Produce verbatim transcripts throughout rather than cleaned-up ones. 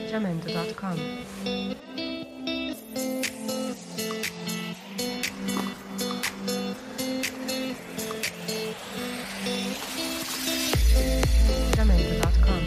jamendo punto com. jamendo punto com.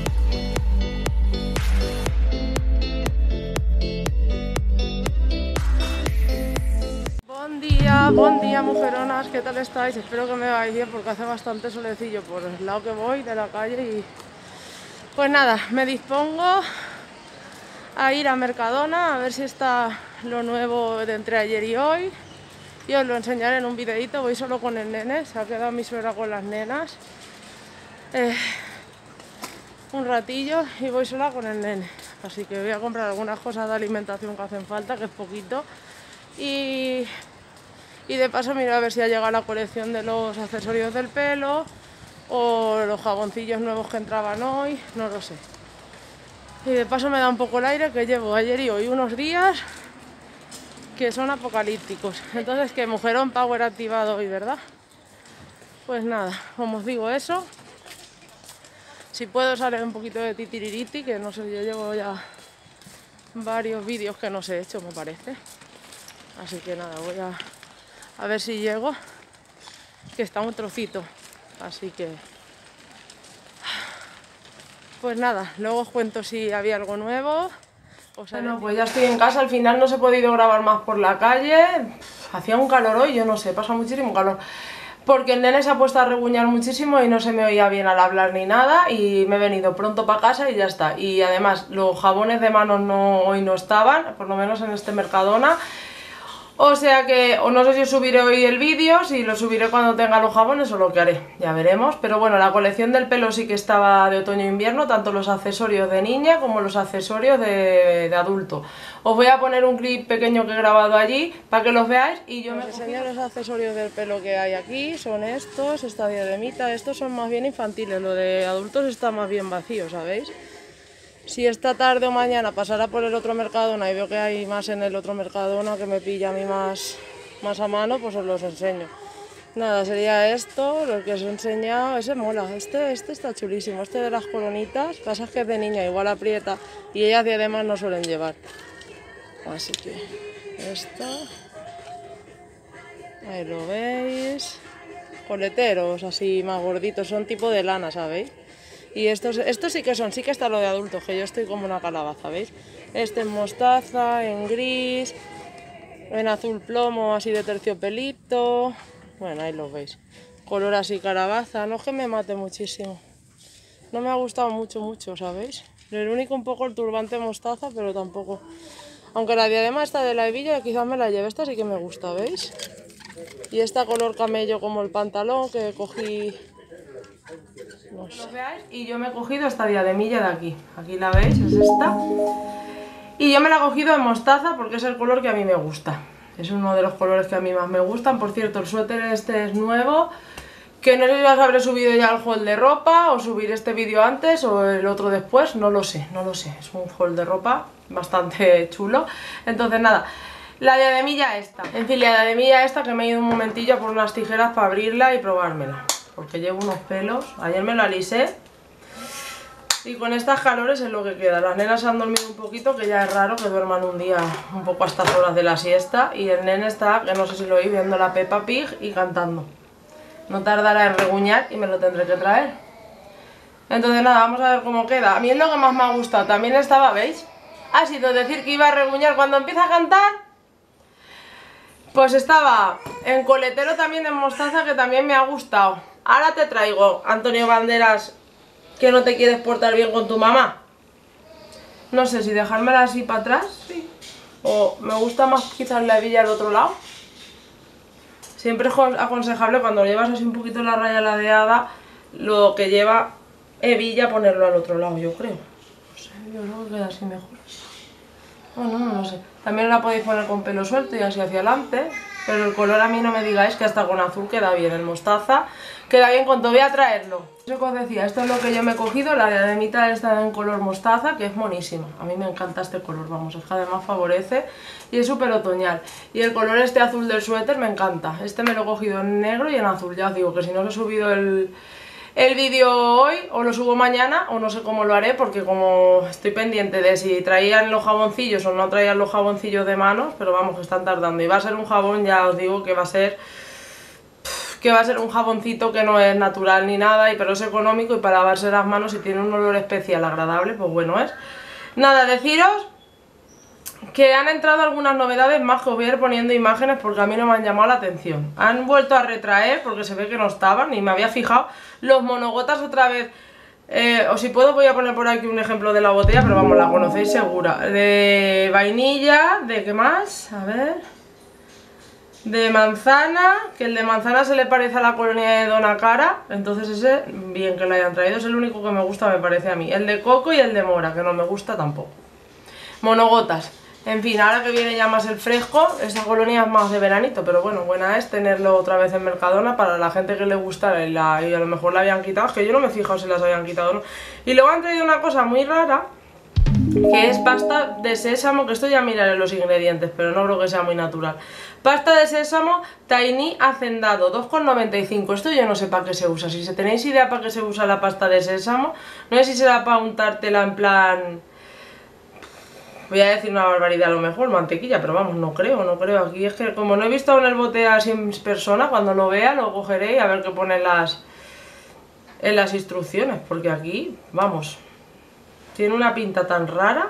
Buen día, buen día mujeronas, ¿qué tal estáis? Espero que me vayáis bien porque hace bastante solecillo por el lado que voy de la calle y... Pues nada, me dispongo a ir a Mercadona a ver si está lo nuevo de entre ayer y hoy. Y os lo enseñaré en un videito. Voy solo con el nene, se ha quedado mi suegra con las nenas eh, un ratillo y voy sola con el nene. Así que voy a comprar algunas cosas de alimentación que hacen falta, que es poquito. Y, y de paso miro a ver si ha llegado la colección de los accesorios del pelo o los jaboncillos nuevos que entraban hoy, no lo sé. Y de paso me da un poco el aire que llevo ayer y hoy unos días que son apocalípticos. Entonces, que mujerón power activado hoy, ¿verdad? Pues nada, como os digo eso. Si puedo sale un poquito de titiririti, que no sé, yo llevo ya varios vídeos que no os he hecho, me parece. Así que nada, voy a, a ver si llego, que está un trocito. Así que... Pues nada, luego os cuento si había algo nuevo. O sea, bueno, pues ya estoy en casa, al final no se he podido grabar más por la calle. Hacía un calor hoy, yo no sé, pasa muchísimo calor. Porque el nene se ha puesto a reguñar muchísimo y no se me oía bien al hablar ni nada. Y me he venido pronto para casa y ya está. Y además los jabones de manos no, hoy no estaban, por lo menos en este Mercadona. O sea que, o no sé si os subiré hoy el vídeo, si lo subiré cuando tenga los jabones o lo que haré, ya veremos. Pero bueno, la colección del pelo sí que estaba de otoño e invierno, tanto los accesorios de niña como los accesorios de, de adulto. Os voy a poner un clip pequeño que he grabado allí para que los veáis y yo me enseño los accesorios del pelo que hay aquí. Son estos, esta diademita, estos son más bien infantiles, lo de adultos está más bien vacío, ¿sabéis? Si esta tarde o mañana pasara por el otro Mercadona y veo que hay más en el otro Mercadona que me pilla a mí más, más a mano, pues os los enseño. Nada, sería esto, lo que os he enseñado. Ese mola, este, este está chulísimo, este de las coronitas. Pasa que es de niña, igual aprieta y ellas además no suelen llevar. Así que esto, ahí lo veis. Coleteros así más gorditos, son tipo de lana, ¿sabéis? Y estos, estos sí que son, sí que está lo de adultos, que yo estoy como una calabaza, ¿veis? Este en mostaza, en gris, en azul plomo, así de terciopelito. Bueno, ahí lo veis. Color así calabaza, no es que me mate muchísimo. No me ha gustado mucho, mucho, ¿sabéis? El único un poco el turbante mostaza, pero tampoco. Aunque la diadema esta de la hebilla quizás me la lleve, esta sí que me gusta, ¿veis? Y esta color camello como el pantalón que cogí... No sé. Y yo me he cogido esta diademilla de aquí, aquí la veis, es esta. Y yo me la he cogido en mostaza porque es el color que a mí me gusta. Es uno de los colores que a mí más me gustan. Por cierto, el suéter este es nuevo, que no sé si os habré subido ya el haul de ropa o subir este vídeo antes o el otro después, no lo sé, no lo sé. Es un haul de ropa bastante chulo. Entonces nada, la diademilla esta. En fin, la diademilla esta que me he ido un momentillo a por unas tijeras para abrirla y probármela. Porque llevo unos pelos, ayer me lo alisé y con estas calores es lo que queda. Las nenas han dormido un poquito, que ya es raro que duerman un día un poco a estas horas de la siesta. Y el nene está, que no sé si lo oí, viendo la Peppa Pig y cantando. No tardará en reguñar y me lo tendré que traer. Entonces nada, vamos a ver cómo queda. A mí es lo que más me ha gustado, también estaba, ¿veis? Ha sido decir que iba a reguñar cuando empieza a cantar. Pues estaba en coletero también en mostaza, que también me ha gustado. Ahora te traigo, Antonio Banderas, que no te quieres portar bien con tu mamá. No sé si dejármela así para atrás, sí. O me gusta más quizás la hebilla al otro lado. Siempre es aconsejable cuando llevas así un poquito la raya ladeada, lo que lleva hebilla ponerlo al otro lado, yo creo. No sé, yo creo que queda así mejor. Bueno, no lo sé. También la podéis poner con pelo suelto y así hacia adelante. Pero el color a mí no me digáis que hasta con azul queda bien. El mostaza queda bien cuando voy a traerlo. Eso que os decía, esto es lo que yo me he cogido. La diademita está en color mostaza, que es monísima. A mí me encanta este color, vamos, es que además favorece. Y es súper otoñal. Y el color este azul del suéter me encanta. Este me lo he cogido en negro y en azul. Ya os digo que si no os he subido el, el vídeo hoy, o lo subo mañana, o no sé cómo lo haré, porque como estoy pendiente de si traían los jaboncillos o no traían los jaboncillos de manos, pero vamos, que están tardando. Y va a ser un jabón, ya os digo, que va a ser... que va a ser un jaboncito que no es natural ni nada, y pero es económico, y para lavarse las manos, y tiene un olor especial agradable, pues bueno es. Nada, deciros que han entrado algunas novedades más, que os voy a ir poniendo imágenes porque a mí no me han llamado la atención. Han vuelto a retraer porque se ve que no estaban, y me había fijado los monogotas otra vez. Eh, o si puedo voy a poner por aquí un ejemplo de la botella, pero vamos, la conocéis segura. De vainilla, ¿de qué más? A ver... de manzana, que el de manzana se le parece a la colonia de Dona Cara, entonces ese, bien que lo hayan traído, es el único que me gusta, me parece a mí. El de coco y el de mora, que no me gusta tampoco. Monogotas. En fin, ahora que viene ya más el fresco, esa colonia es más de veranito, pero bueno, buena es tenerlo otra vez en Mercadona para la gente que le gusta, y, la, y a lo mejor la habían quitado, es que yo no me he fijado si las habían quitado o no. Y luego han traído una cosa muy rara, que es pasta de sésamo, que esto ya miraré los ingredientes, pero no creo que sea muy natural. Pasta de sésamo Tiny hacendado, dos con noventa y cinco. Esto yo no sé para qué se usa. Si tenéis idea para qué se usa la pasta de sésamo, no sé si será para untártela en plan... voy a decir una barbaridad a lo mejor, mantequilla, pero vamos, no creo, no creo. Aquí es que como no he visto en el bote a cien personas, cuando lo vea lo cogeré y a ver qué pone en las, en las instrucciones, porque aquí, vamos, tiene una pinta tan rara.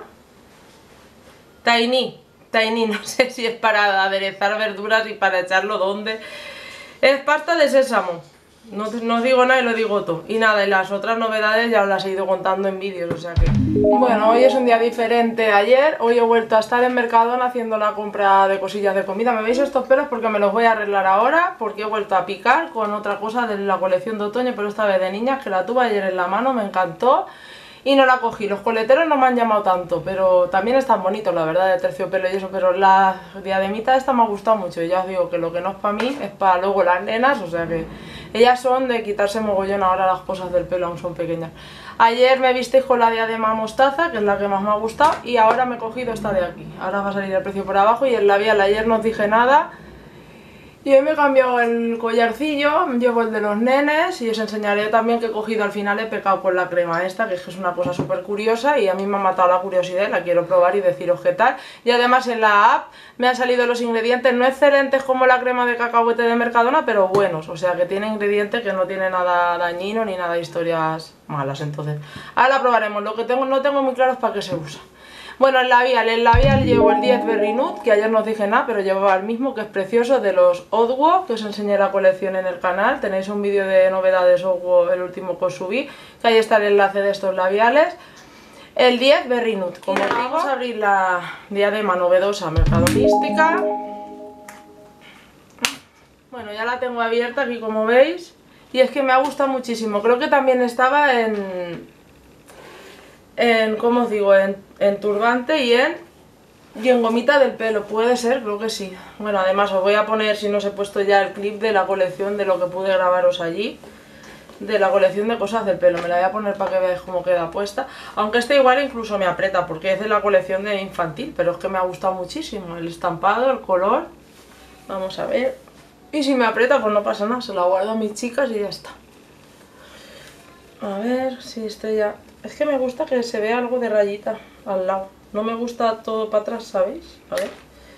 Tiny, Tiny, no sé si es para aderezar verduras y para echarlo donde. Es pasta de sésamo. No, no os digo nada y lo digo todo. Y nada, y las otras novedades ya os las he ido contando en vídeos, o sea que... Bueno, hoy es un día diferente a ayer. Hoy he vuelto a estar en Mercadona haciendo la compra de cosillas de comida. ¿Me veis estos pelos? Porque me los voy a arreglar ahora, porque he vuelto a picar con otra cosa de la colección de otoño, pero esta vez de niñas, que la tuve ayer en la mano, me encantó. Y no la cogí. Los coleteros no me han llamado tanto, pero también están bonitos, la verdad, de terciopelo y eso. Pero la diademita esta me ha gustado mucho. Y ya os digo que lo que no es para mí es para luego las nenas, o sea que ellas son de quitarse mogollón ahora las cosas del pelo, aún son pequeñas. Ayer me visteis con la diadema mostaza, que es la que más me ha gustado, y ahora me he cogido esta de aquí. Ahora va a salir el precio por abajo, y el labial ayer no os dije nada. Y hoy me he cambiado el collarcillo, llevo el de los nenes, y os enseñaré también que he cogido al final, he pecado con la crema esta, que es que es una cosa súper curiosa y a mí me ha matado la curiosidad, la quiero probar y deciros qué tal. Y además en la app me han salido los ingredientes, no excelentes como la crema de cacahuete de Mercadona, pero buenos, o sea que tiene ingredientes que no tiene nada dañino ni nada de historias malas. Entonces, ahora la probaremos. Lo que tengo no tengo muy claro es para qué se usa. Bueno, el labial, el labial llevo el diez Berry Nude, que ayer no os dije nada, pero llevaba el mismo, que es precioso, de los Odwo, que os enseñé la colección en el canal. Tenéis un vídeo de novedades Odwo, el último que os subí, que ahí está el enlace de estos labiales. El diez Berry Nude, como os digo, vamos a abrir la diadema novedosa mercadonística. Bueno, ya la tengo abierta aquí, como veis, y es que me ha gustado muchísimo. Creo que también estaba en... en, ¿cómo os digo? En, en turbante y en, y en gomita del pelo, puede ser, creo que sí. Bueno, además os voy a poner, si no os he puesto ya el clip de la colección, de lo que pude grabaros allí, de la colección de cosas del pelo. Me la voy a poner para que veáis cómo queda puesta, aunque este igual incluso me aprieta, porque es de la colección de infantil, pero es que me ha gustado muchísimo el estampado, el color. Vamos a ver, y si me aprieta pues no pasa nada, se la guardo a mis chicas y ya está. A ver si este ya... Es que me gusta que se vea algo de rayita al lado. No me gusta todo para atrás, ¿sabéis? A ver.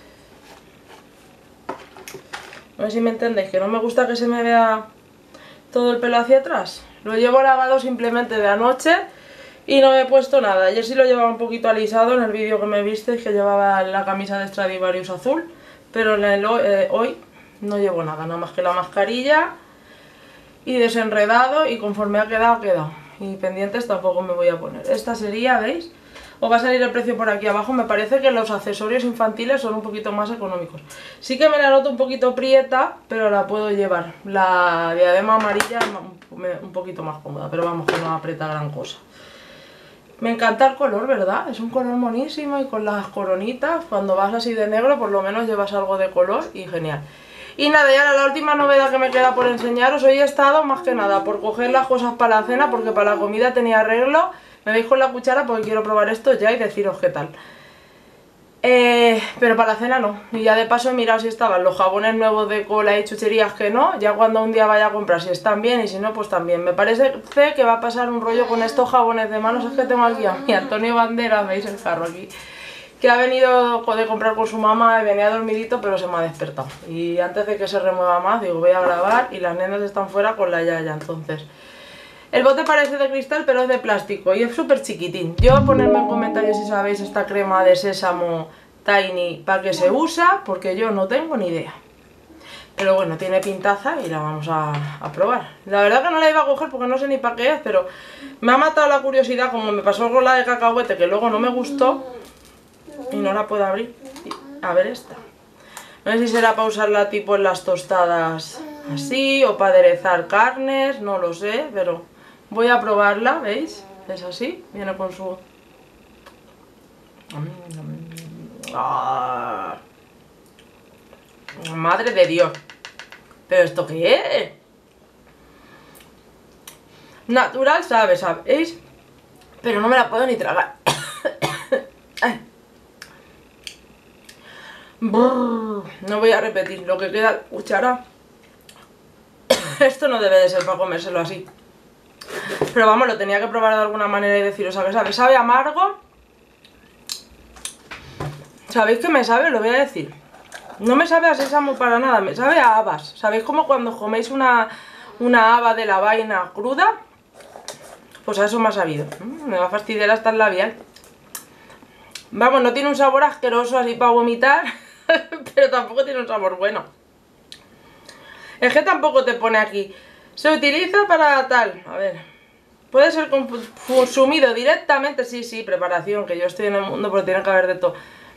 No sé si me entendéis, que no me gusta que se me vea todo el pelo hacia atrás. Lo llevo lavado simplemente de anoche y no me he puesto nada. Ayer sí lo llevaba un poquito alisado en el vídeo que me visteis, que llevaba la camisa de Stradivarius azul. Pero en el, eh, hoy no llevo nada, nada más que la mascarilla y desenredado, y conforme ha quedado, ha quedado. Y pendientes tampoco me voy a poner. Esta sería, ¿veis? Os va a salir el precio por aquí abajo. Me parece que los accesorios infantiles son un poquito más económicos. Sí que me la noto un poquito prieta, pero la puedo llevar. La diadema amarilla es un poquito más cómoda, pero vamos, que no aprieta gran cosa. Me encanta el color, ¿verdad? Es un color monísimo, y con las coronitas, cuando vas así de negro, por lo menos llevas algo de color y genial. Y nada, ya la última novedad que me queda por enseñaros. Hoy he estado más que nada por coger las cosas para la cena, porque para la comida tenía arreglo. Me veis con la cuchara porque quiero probar esto ya y deciros qué tal. Eh, pero para la cena no. Y ya de paso he mirado si estaban los jabones nuevos de cola y chucherías que no. Ya cuando un día vaya a comprar si están bien y si no pues también. Me parece que va a pasar un rollo con estos jabones de manos. Es que tengo aquí a mi Antonio Banderas, veis el carro aquí, que ha venido de comprar con su mamá y venía dormidito pero se me ha despertado. Y antes de que se remueva más digo voy a grabar y las nenas están fuera con la yaya. Entonces el bote parece de cristal pero es de plástico y es súper chiquitín. Yo ponerme en comentarios si sabéis esta crema de sésamo Tiny para qué se usa, porque yo no tengo ni idea. Pero bueno, tiene pintaza y la vamos a, a probar. La verdad que no la iba a coger porque no sé ni para qué es, pero me ha matado la curiosidad como me pasó con la de cacahuete que luego no me gustó y no la puedo abrir. A ver esta. No sé si será para usarla tipo en las tostadas así o para aderezar carnes, no lo sé, pero voy a probarla, ¿veis? Es así, viene con su... ¡Ah! Madre de Dios. ¿Pero esto qué es? Natural sabe, ¿sabéis? Pero no me la puedo ni tragar. No voy a repetir lo que queda cuchara. Esto no debe de ser para comérselo así. Pero vamos, lo tenía que probar de alguna manera y deciros a qué sabe. Sabe amargo. ¿Sabéis qué me sabe? Lo voy a decir. No me sabe a sésamo para nada, me sabe a habas. ¿Sabéis como cuando coméis una, una haba de la vaina cruda? Pues a eso me ha sabido. Me va a fastidiar hasta el labial. Vamos, no tiene un sabor asqueroso así para vomitar, pero tampoco tiene un sabor bueno. Es que tampoco te pone aquí. Se utiliza para tal, a ver. Puede ser consumido directamente, sí, sí, preparación, que yo estoy en el mundo, pero tiene que haber de todo.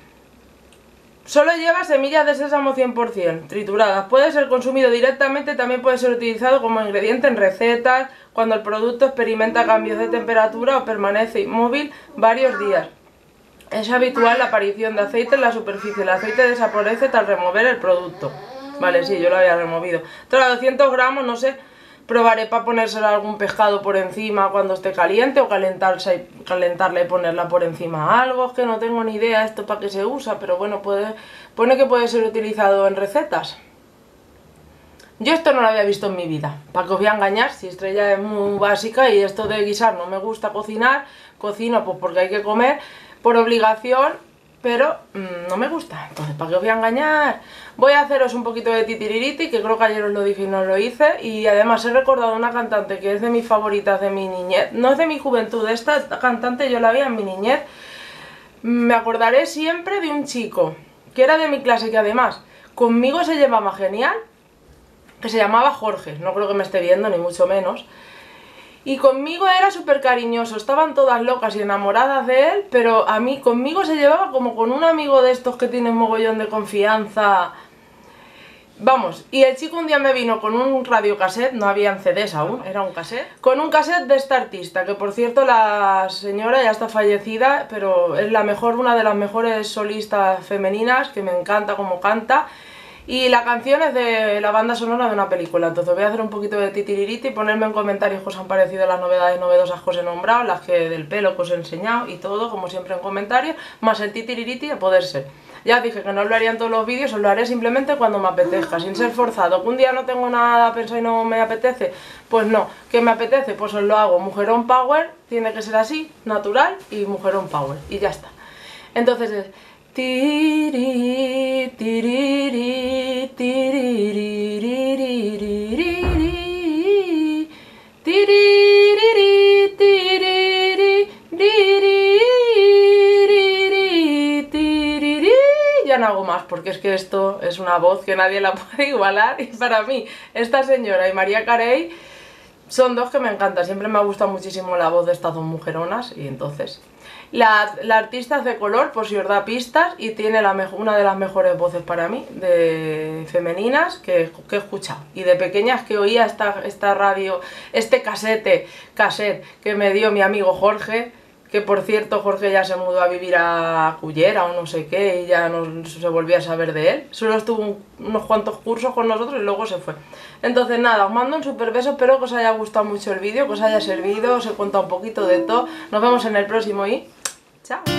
Solo lleva semillas de sésamo cien por cien trituradas. Puede ser consumido directamente, también puede ser utilizado como ingrediente en recetas, cuando el producto experimenta cambios de temperatura o permanece inmóvil varios días. Es habitual la aparición de aceite en la superficie. El aceite desaparece tras remover el producto. Vale, sí, yo lo había removido. Tras doscientos gramos, no sé, probaré para ponérselo a algún pescado por encima cuando esté caliente o calentarse, calentarla y ponerla por encima a algo. Es que no tengo ni idea esto para qué se usa, pero bueno, puede, pone que puede ser utilizado en recetas. Yo esto no lo había visto en mi vida. ¿Para qué os voy a engañar? Si Estrella es muy básica y esto de guisar no me gusta cocinar, cocino pues porque hay que comer por obligación, pero mmm, no me gusta. Entonces, ¿para qué os voy a engañar? Voy a haceros un poquito de titiririti, que creo que ayer os lo dije y no lo hice. Y además he recordado una cantante que es de mis favoritas de mi niñez. No es de mi juventud, esta cantante yo la vi en mi niñez. Me acordaré siempre de un chico que era de mi clase, que además conmigo se llevaba genial, que se llamaba Jorge. No creo que me esté viendo, ni mucho menos. Y conmigo era súper cariñoso, estaban todas locas y enamoradas de él, pero a mí, conmigo se llevaba como con un amigo de estos que tienen mogollón de confianza. Vamos, y el chico un día me vino con un radiocassette, no habían C Ds aún, era un cassette, con un cassette de esta artista, que por cierto la señora ya está fallecida, pero es la mejor, una de las mejores solistas femeninas, que me encanta cómo canta. Y la canción es de la banda sonora de una película, entonces voy a hacer un poquito de titiririti y ponerme en comentarios que os han parecido las novedades novedosas que os he nombrado, las que del pelo que os he enseñado y todo, como siempre en comentarios, más el titiririti a poder ser. Ya os dije que no os lo haría en todos los vídeos, os lo haré simplemente cuando me apetezca, sin ser forzado. Que un día no tengo nada pensado y no me apetece, pues no. ¿Que me apetece? Pues os lo hago. Mujerón Power, tiene que ser así, natural y Mujerón Power, y ya está. Entonces es... Tiri, tiriri, tiriri, tiriri, tiriri, tiriri. Ya no hago más porque es que esto es una voz que nadie la puede igualar. Y para mí, esta señora y María Carey son dos que me encantan. Siempre me ha gustado muchísimo la voz de estas dos mujeronas y entonces... La, la artista es de color, por si os da pistas, y tiene la una de las mejores voces para mí, de femeninas, que, que he escuchado. Y de pequeñas que oía esta, esta radio, este casete, cassette que me dio mi amigo Jorge, que por cierto Jorge ya se mudó a vivir a Cullera o no sé qué, y ya no se volvía a saber de él. Solo estuvo un, unos cuantos cursos con nosotros y luego se fue. Entonces nada, os mando un super beso, espero que os haya gustado mucho el vídeo, que os haya servido, os he contado un poquito de todo. Nos vemos en el próximo y... ¡chao!